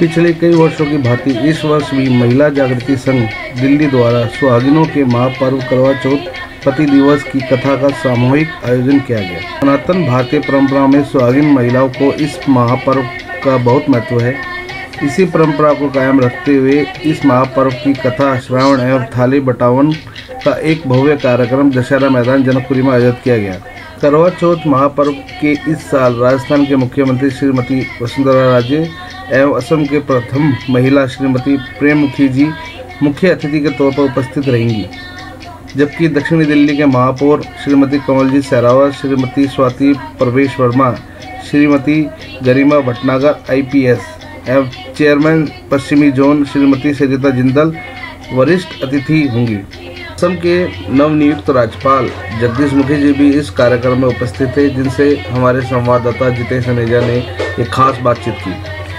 पिछले कई वर्षों की भांति इस वर्ष भी महिला जागृति संघ दिल्ली द्वारा सुहागिनों के महापर्व करवा चौथ पति दिवस की कथा का सामूहिक आयोजन किया गया। सनातन भारतीय परंपरा में सुहागिन महिलाओं को इस महापर्व का बहुत महत्व है। इसी परंपरा को कायम रखते हुए इस महापर्व की कथा श्रावण एवं थाली बटावन का एक भव्य कार्यक्रम दशहरा मैदान जनकपुरी में आयोजित किया गया। करवा चौथ महापर्व के इस साल राजस्थान के मुख्यमंत्री श्रीमती वसुंधरा राजे एवं असम के प्रथम महिला श्रीमती प्रेम मुखी जी मुख्य अतिथि के तौर पर उपस्थित रहेंगी, जबकि दक्षिणी दिल्ली के महापौर श्रीमती कमलजीत सहरावत, श्रीमती स्वाति प्रवेश वर्मा, श्रीमती गरिमा भटनागर IPS एवं चेयरमैन पश्चिमी जोन श्रीमती सरिता जिंदल वरिष्ठ अतिथि होंगी। असम के नवनियुक्त राज्यपाल जगदीश मुखी जी भी इस कार्यक्रम में उपस्थित थे, जिनसे हमारे संवाददाता जितेश सनेजा ने एक खास बातचीत की।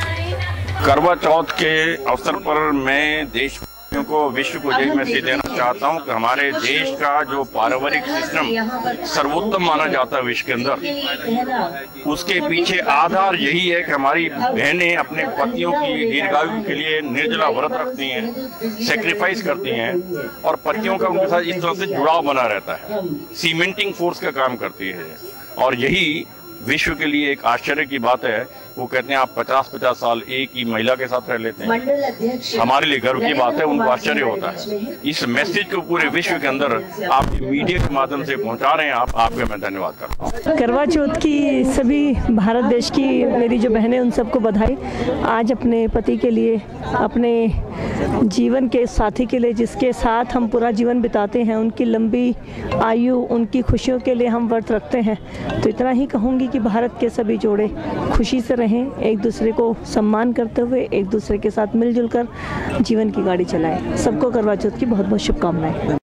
करवा चौथ के अवसर पर मैं देश को विश्व को यही मैसेज देना चाहता हूं कि हमारे देश का जो पारिवारिक सिस्टम सर्वोत्तम माना जाता है विश्व के अंदर, उसके पीछे आधार यही है कि हमारी बहनें अपने पतियों की दीर्घायु के लिए निर्जला व्रत रखती हैं, सेक्रीफाइस करती हैं और पतियों का उनके साथ इस तरह से जुड़ाव बना रहता है, सीमेंटिंग फोर्स का काम करती है। और यही विश्व के लिए एक आश्चर्य की बात है। वो कहते हैं आप 50-50 साल एक ही महिला के साथ रह लेते हैं, हमारे लिए गर्व की बात है, उनको आश्चर्य होता है। इस मैसेज को पूरे विश्व के अंदर आप मीडिया के माध्यम से पहुंचा रहे हैं, आपके मैं धन्यवाद करता हूँ। करवा चौथ की सभी भारत देश की मेरी जो बहनें उन सबको बधाई। आज अपने पति के लिए, अपने जीवन के साथी के लिए, जिसके साथ हम पूरा जीवन बिताते हैं, उनकी लंबी आयु, उनकी खुशियों के लिए हम व्रत रखते हैं। तो इतना ही कहूँगी कि भारत के सभी जोड़े खुशी से रहें, एक दूसरे को सम्मान करते हुए एक दूसरे के साथ मिलजुल कर जीवन की गाड़ी चलाएं। सबको करवा चौथ की बहुत बहुत शुभकामनाएं।